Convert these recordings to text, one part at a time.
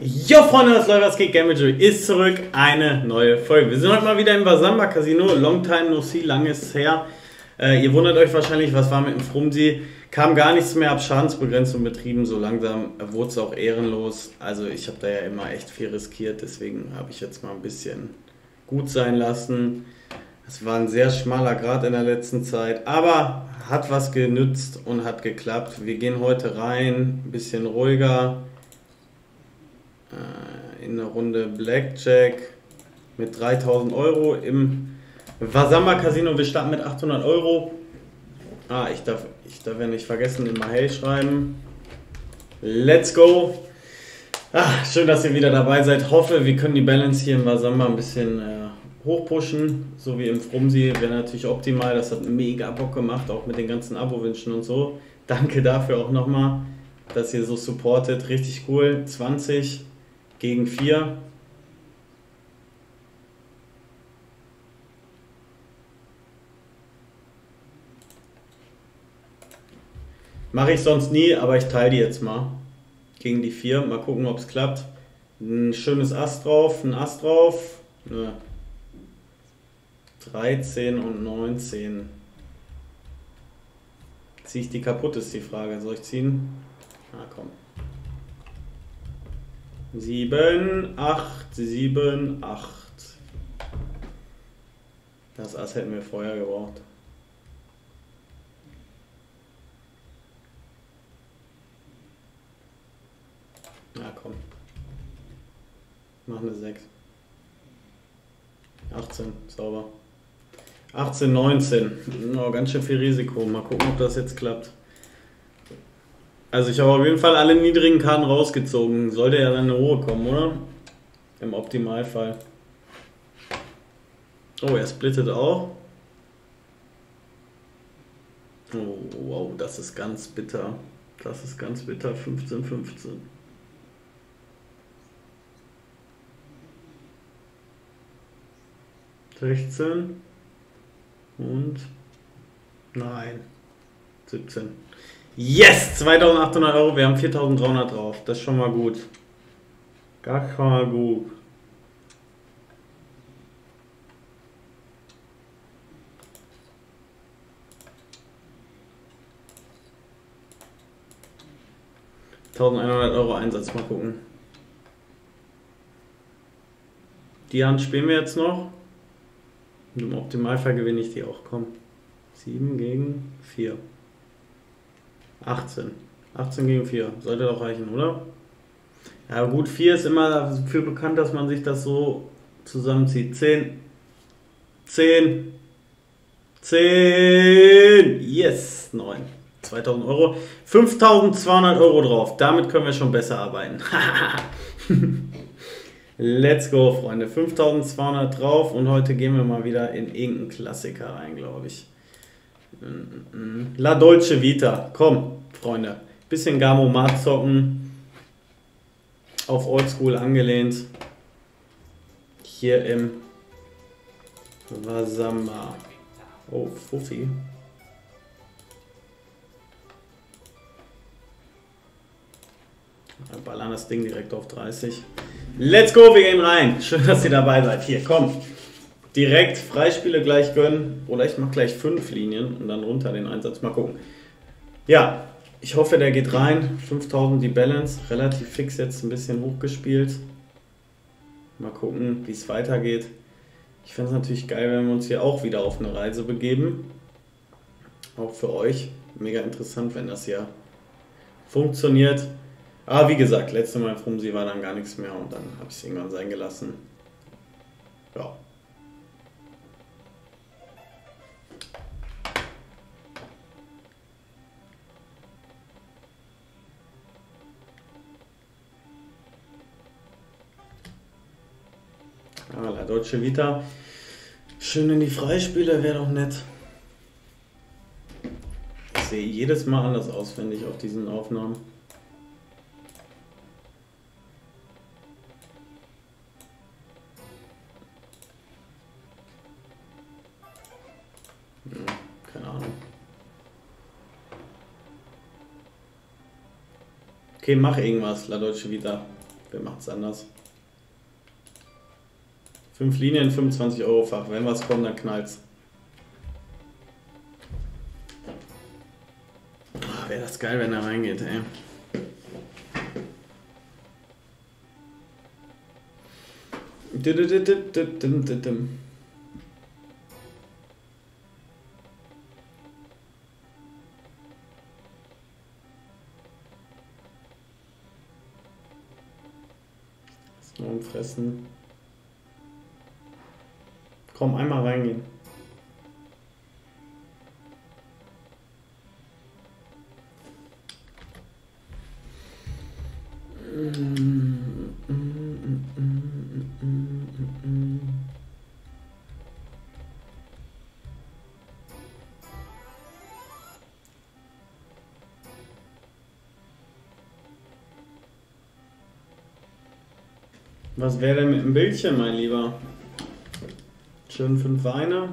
Jo Freunde, das läuft, was geht? Gamejoy ist zurück, eine neue Folge. Wir sind heute mal wieder im Wasamba Casino, long time no see, lang ist her. Ihr wundert euch wahrscheinlich, was war mit dem Frumsi? Kam gar nichts mehr, ab Schadensbegrenzung betrieben, so langsam wurde es auch ehrenlos. Also ich habe da ja immer echt viel riskiert, deswegen habe ich jetzt mal ein bisschen gut sein lassen. Es war ein sehr schmaler Grat in der letzten Zeit, aber hat was genützt und hat geklappt. Wir gehen heute rein, ein bisschen ruhiger. In eine Runde Blackjack mit 3000 Euro im Wasamba Casino. Wir starten mit 800 Euro. Ich darf ja nicht vergessen, immer Hey schreiben. Let's go! Schön, dass ihr wieder dabei seid. Hoffe, wir können die Balance hier im Wasamba ein bisschen hochpushen. So wie im Frumsi wäre natürlich optimal. Das hat mega Bock gemacht, auch mit den ganzen Abo-Wünschen und so. Danke dafür auch nochmal, dass ihr so supportet. Richtig cool. 20 gegen 4. Mache ich sonst nie, aber ich teile die jetzt mal. Gegen die 4. Mal gucken, ob es klappt. Ein schönes Ass drauf, ein Ass drauf. 13 und 19. Ziehe ich die kaputt, ist die Frage. Soll ich ziehen? Komm. 7, 8, 7, 8. Das Ass hätten wir vorher gebraucht. Komm. Mach eine 6. 18, sauber. 18, 19. Ganz schön viel Risiko. Mal gucken, ob das jetzt klappt. Also ich habe auf jeden Fall alle niedrigen Karten rausgezogen. Sollte ja dann eine hohe kommen, oder? Im Optimalfall. Oh, er splittet auch. Oh, wow, das ist ganz bitter. Das ist ganz bitter. 15, 15. Und nein, 17. Yes, 2800 Euro, wir haben 4300 drauf, das ist schon mal gut. Gar mal gut. €1100 Einsatz, mal gucken. Die Hand spielen wir jetzt noch. Und im Optimalfall gewinne ich die auch. Komm. 7 gegen 4. 18. 18 gegen 4. Sollte doch reichen, oder? Ja gut, 4 ist immer dafür bekannt, dass man sich das so zusammenzieht. 10. 10. 10. Yes. 9. 2000 Euro. 5200 Euro drauf. Damit können wir schon besser arbeiten. Let's go, Freunde. 5200 drauf und heute gehen wir mal wieder in irgendeinen Klassiker rein, glaube ich. La Dolce Vita. Komm, Freunde. Bisschen Gamomat zocken. Auf Oldschool angelehnt. Hier im Wasamba. Oh, Fuffi. Wir ballern das Ding direkt auf 30. Let's go, wir gehen rein. Schön, dass ihr dabei seid. Hier, komm. Direkt Freispiele gleich gönnen. Oder ich mache gleich 5 Linien und dann runter den Einsatz. Mal gucken. Ja, ich hoffe, der geht rein. 5000 die Balance. Relativ fix jetzt ein bisschen hochgespielt. Mal gucken, wie es weitergeht. Ich fände es natürlich geil, wenn wir uns hier auch wieder auf eine Reise begeben. Auch für euch. Mega interessant, wenn das hier funktioniert. Aber wie gesagt, letzte Mal im Frumsi war dann gar nichts mehr und dann habe ich es irgendwann sein gelassen. Ja. La Dolce Vita. Schön in die Freispiele, wäre doch nett. Ich sehe jedes Mal anders aus, finde ich, auf diesen Aufnahmen. Keine Ahnung. Okay, mach irgendwas, La Dolce Vita. Wer macht's anders? 5 Linien, 25 Euro Fach. Wenn was kommt, dann knallt's. Oh, wäre das geil, wenn er reingeht, ey. Nur umfressen. Komm, einmal reingehen. Was wäre denn mit dem Bildchen, mein Lieber? Schön 5 Weine.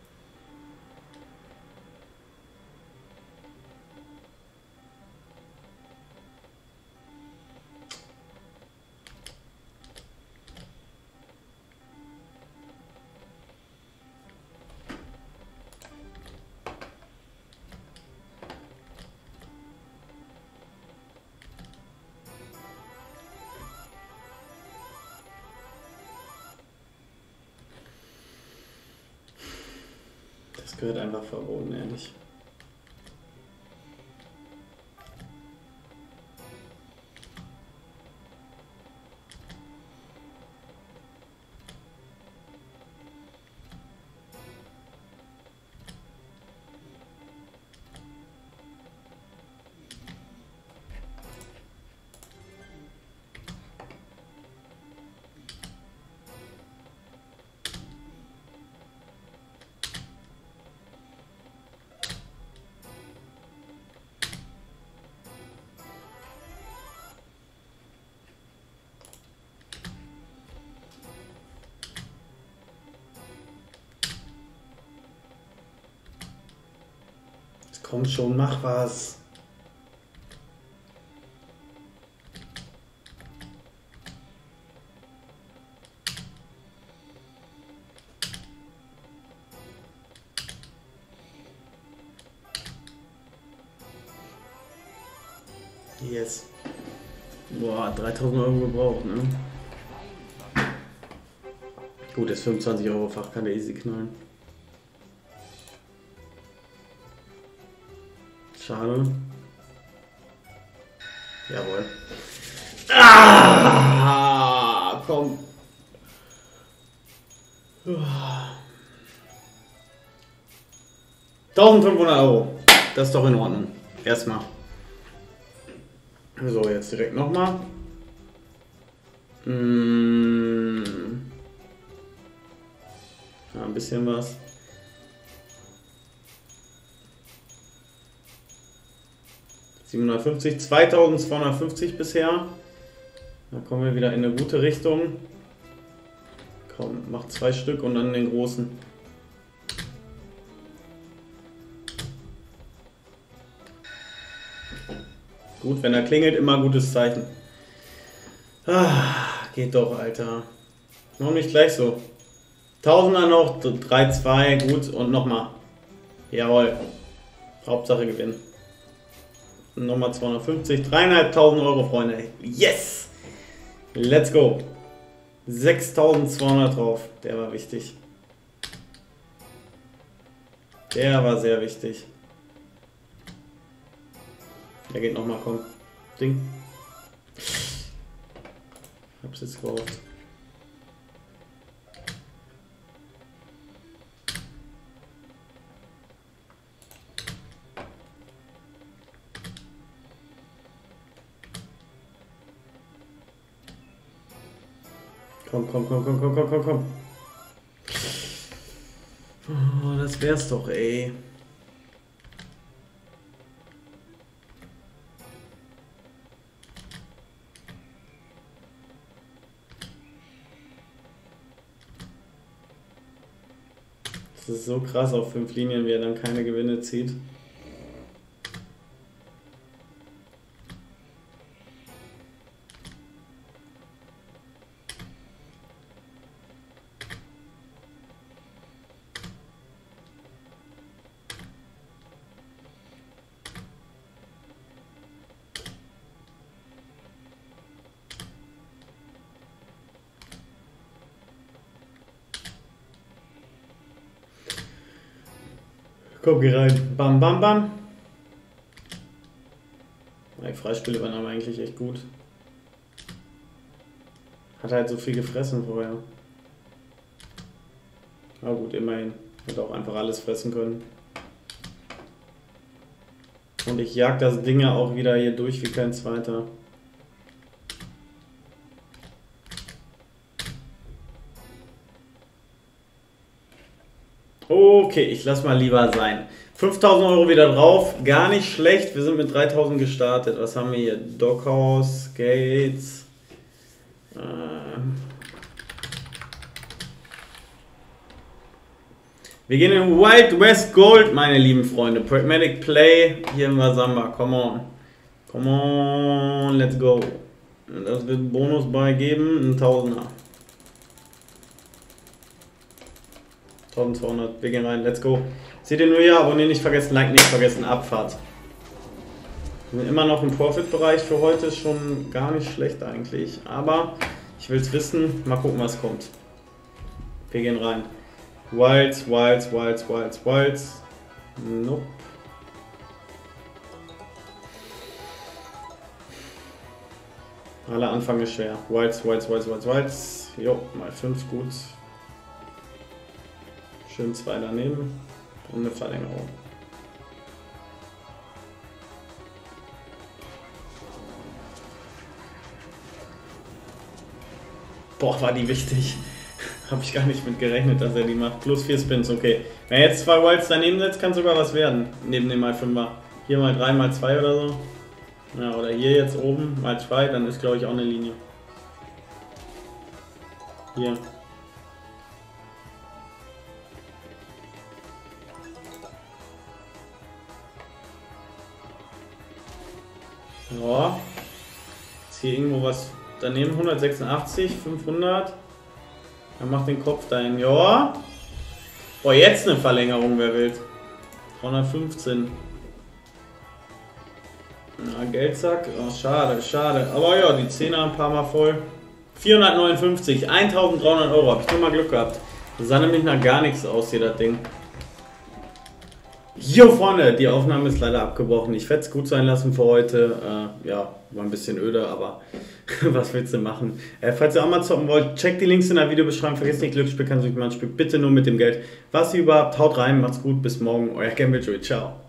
Das gehört einfach verboten, ehrlich. Komm schon, mach was. Yes. Boah, 3000 Euro gebraucht, ne? Gut, das 25 Euro Fach kann der easy knallen. Schade. Jawohl. Ah, komm. 1500 Euro. Das ist doch in Ordnung. Erstmal. So, jetzt direkt nochmal. Ja, ein bisschen was. $750, 2250 bisher. Da kommen wir wieder in eine gute Richtung. Komm, mach 2 Stück und dann den großen. Gut, wenn er klingelt, immer gutes Zeichen. Ah, geht doch, Alter. Noch nicht gleich so. Tausender noch, 3-2, gut und nochmal. Jawohl. Hauptsache gewinnen. Nochmal 250, 3.500 Euro, Freunde. Yes! Let's go. 6.200 drauf. Der war wichtig. Der war sehr wichtig. Der geht nochmal, komm. Ding. Hab's jetzt gehofft. Komm. Oh, das wär's doch, ey. Das ist so krass auf 5 Linien, wie er dann keine Gewinne zieht. Komm, geh rein. Bam, bam, bam. Die Freispiele waren aber eigentlich echt gut. Hat halt so viel gefressen vorher. Aber gut, immerhin. Hätte auch einfach alles fressen können. Und ich jag das Ding ja auch wieder hier durch wie kein zweiter. Okay, ich lass mal lieber sein. 5.000 Euro wieder drauf, gar nicht schlecht. Wir sind mit 3.000 gestartet. Was haben wir hier? Dockhaus, Gates. Wir gehen in Wild West Gold, meine lieben Freunde. Pragmatic Play, hier in Wasamba. Come on. Come on, let's go. Das wird einen Bonus beigeben, ein Tausender. 1200, wir gehen rein, let's go. Seht ihr nur hier, abonnieren nicht vergessen, Like nicht vergessen, Abfahrt. Wir sind immer noch im Profit-Bereich für heute, ist schon gar nicht schlecht eigentlich. Aber ich will es wissen, mal gucken was kommt. Wir gehen rein. Wilds, Wilds, Wilds, Wilds, Wilds. Nope. Alle Anfang ist schwer. Wilds, Wilds, Wilds, Wilds, Wilds. Jo, mal 5 gut. Schön 2 daneben. Und eine Verlängerung. Boah, war die wichtig. Habe ich gar nicht mit gerechnet, dass er die macht. Plus 4 Spins, okay. Wenn er jetzt 2 Wilds daneben setzt, kann sogar was werden. Neben dem mal 5er. Hier mal 3, mal 2 oder so. Ja, oder hier jetzt oben mal 2, dann ist glaube ich auch eine Linie. Hier. Ja. Ist hier irgendwo was daneben? 186, 500. Er macht den Kopf dahin. Ja. Boah, jetzt eine Verlängerung, wer will. 315. Na, Geldsack. Oh, schade, schade. Aber ja, die 10er ein paar Mal voll. 459. 1.300 Euro. Hab ich nur mal Glück gehabt. Das sah nämlich nach gar nichts aus, hier das Ding. Jo, Freunde, die Aufnahme ist leider abgebrochen. Ich werde es gut sein lassen für heute. Ja, war ein bisschen öde, aber was willst du machen? Falls ihr auch mal zocken wollt, checkt die Links in der Videobeschreibung. Vergesst nicht, Glücksspiel kann sich man spielt bitte nur mit dem Geld. Was ihr überhaupt, haut rein, macht's gut, bis morgen. Euer Gamble Joey, ciao.